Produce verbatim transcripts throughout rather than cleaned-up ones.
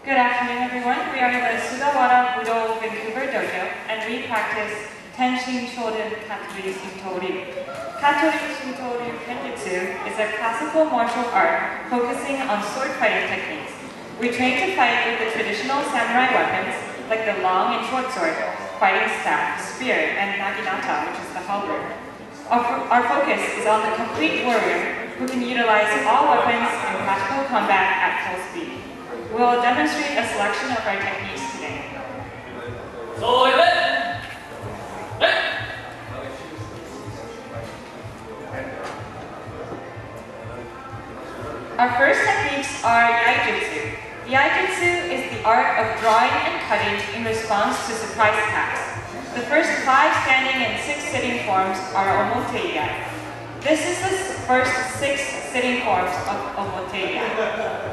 Good afternoon, everyone. We are in the Sugawara Budo Vancouver Dojo, and we practice Tenshin Shoden Katori Shinto-ryu. Katori Shinto-ryu Kenjutsu is a classical martial art focusing on sword fighting techniques. We train to fight with the traditional samurai weapons, like the long and short sword, fighting staff, spear, and naginata, which is the halberd. Our, our focus is on the complete warrior who can utilize all weapons in practical combat at full speed. We will demonstrate a selection of our techniques today. So, Our first techniques are Yaijutsu. Yaijutsu is the art of drawing and cutting in response to surprise attacks. The first five standing and six sitting forms are Omote-iya. This is the first six sitting forms of Omote-iya.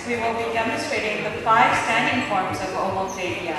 we will be demonstrating the five standing forms of Omotegiai.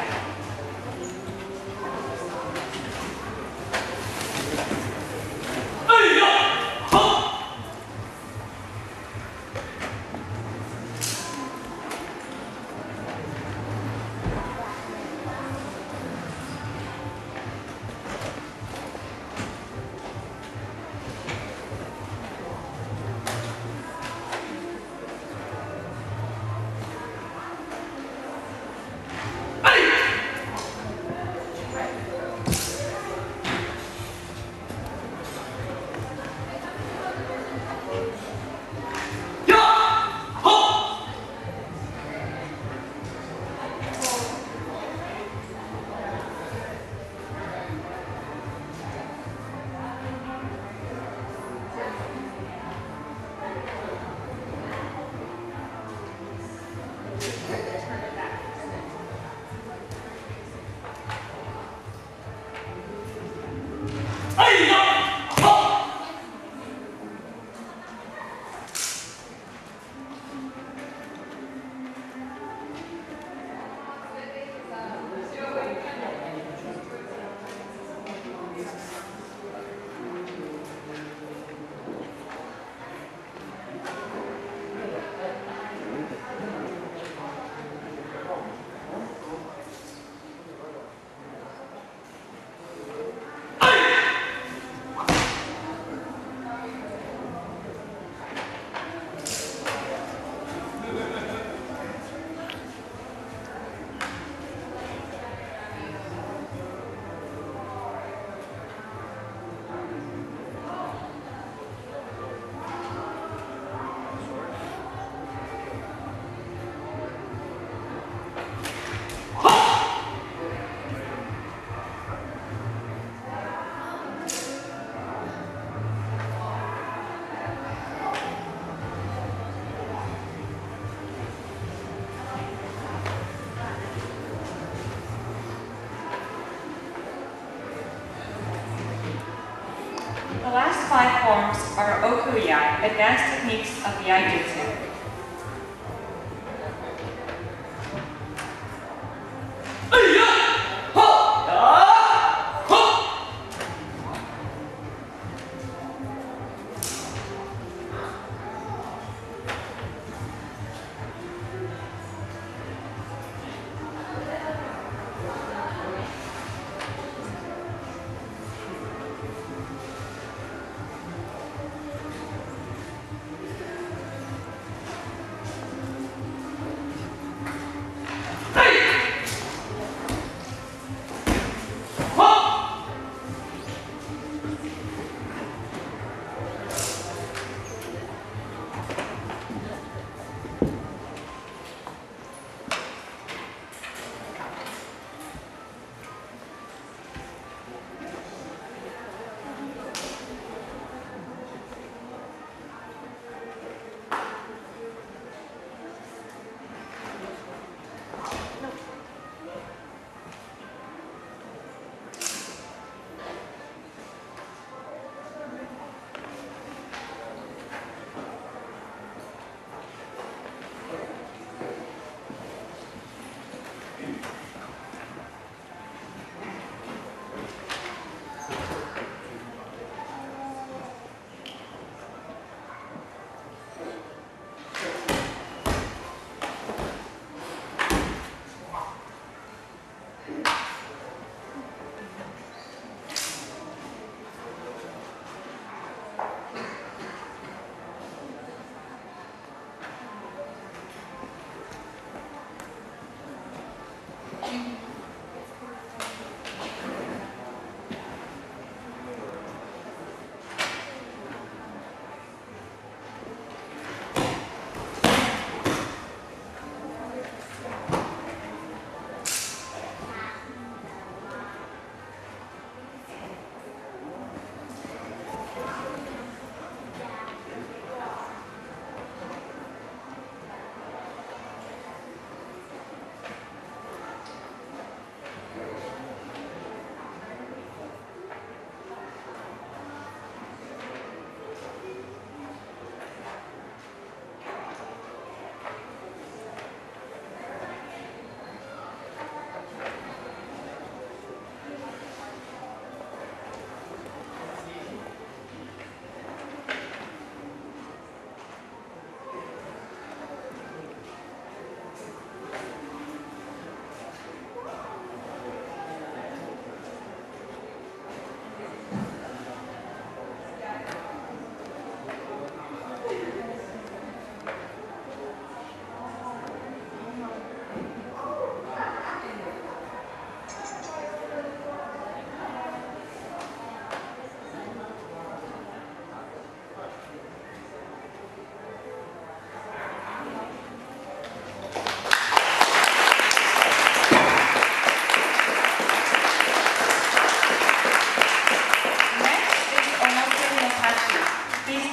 The last five forms are Okuyai, advanced techniques of the Iaijutsu.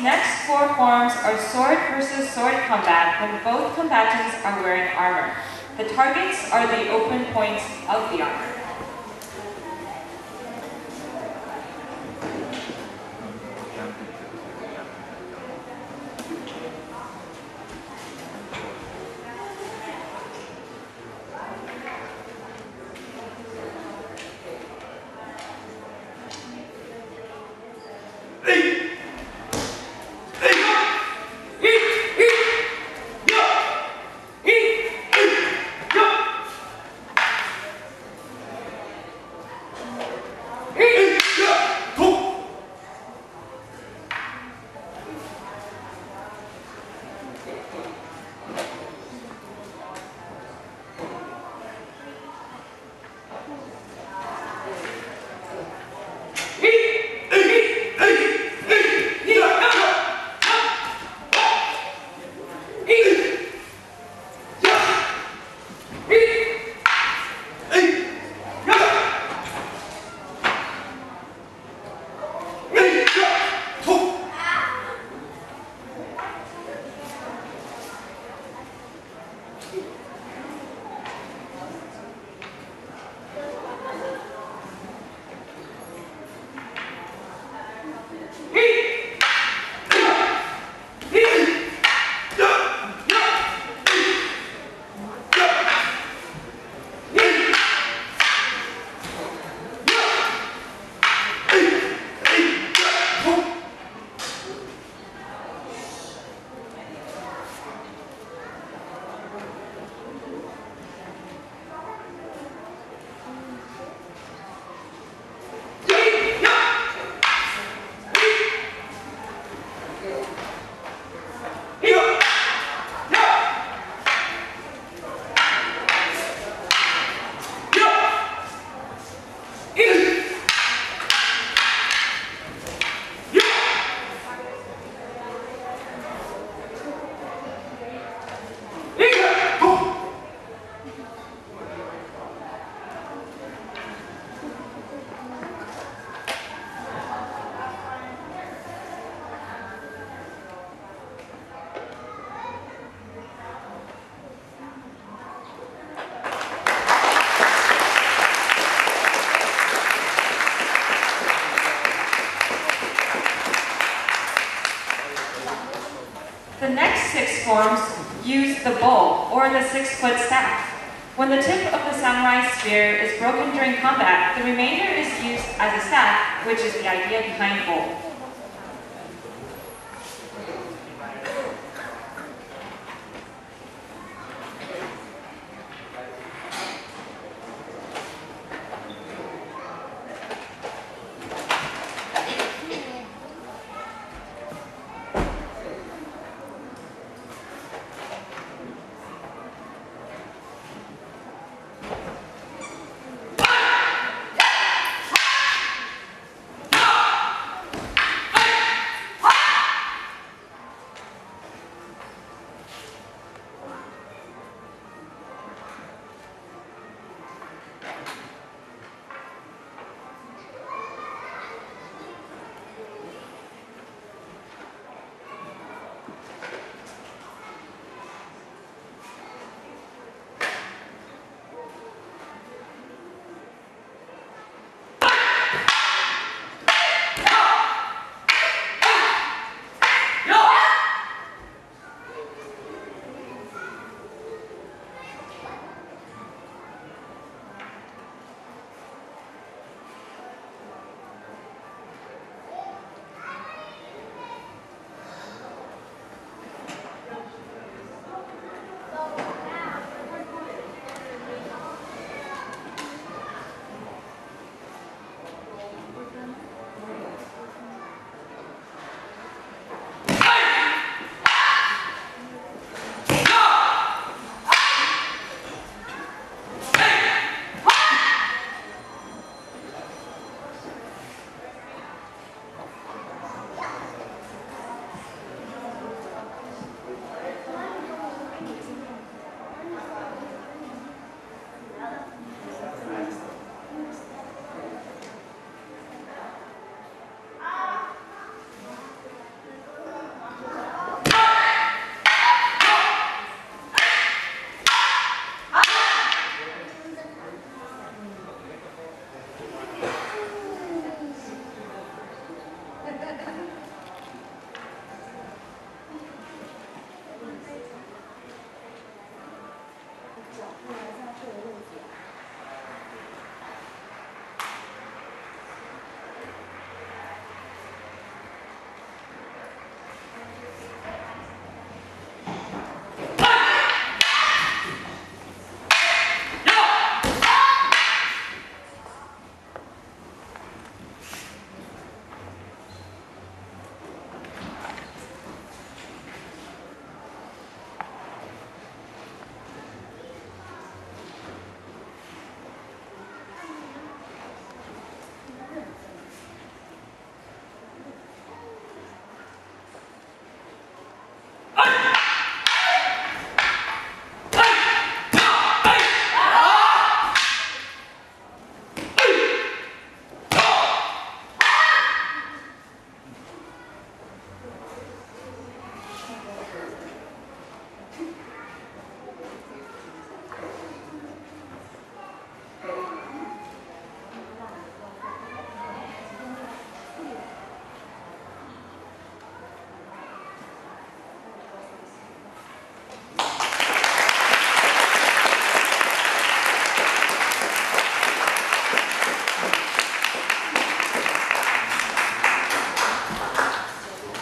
next four forms are sword versus sword combat when both combatants are wearing armor. The targets are the open points of the armor. The next six forms use the bow, or the six-foot staff. When the tip of the samurai spear is broken during combat, the remainder is used as a staff, which is the idea behind bow.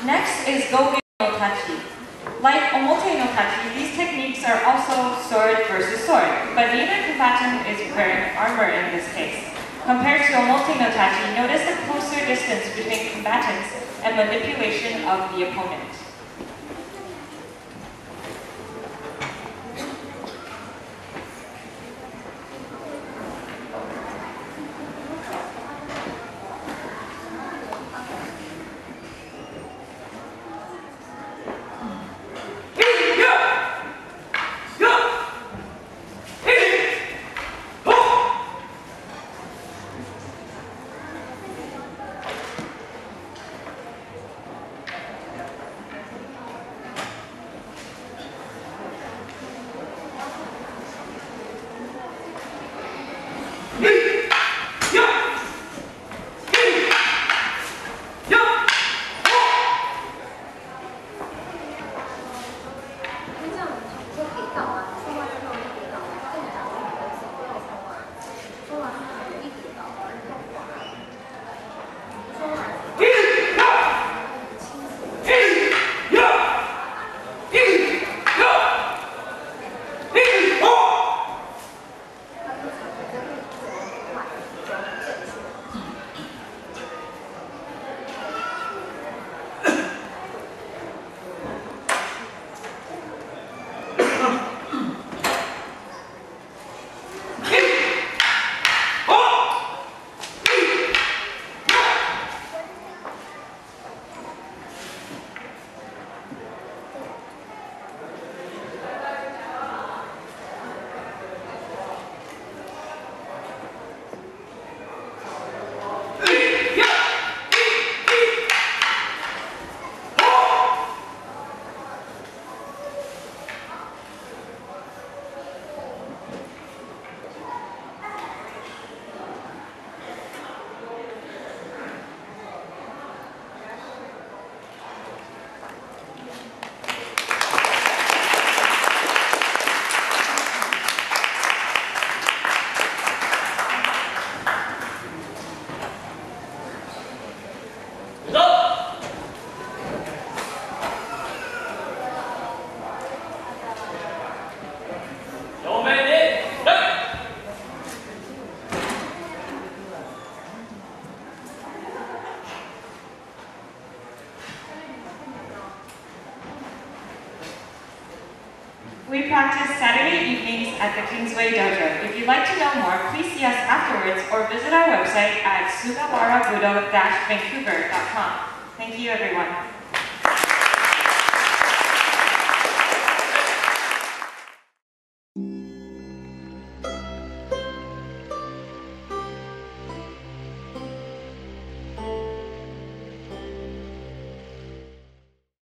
Next is Gogen no Tachi. Like Omote no Tachi, these techniques are also sword versus sword, but neither combatant is wearing armor in this case. Compared to Omote no Tachi, notice the closer distance between combatants and manipulation of the opponent. We practice Saturday evenings at the Kingsway Dojo. If you'd like to know more, please see us afterwards or visit our website at sugawara budo dash vancouver dot com. Thank you, everyone.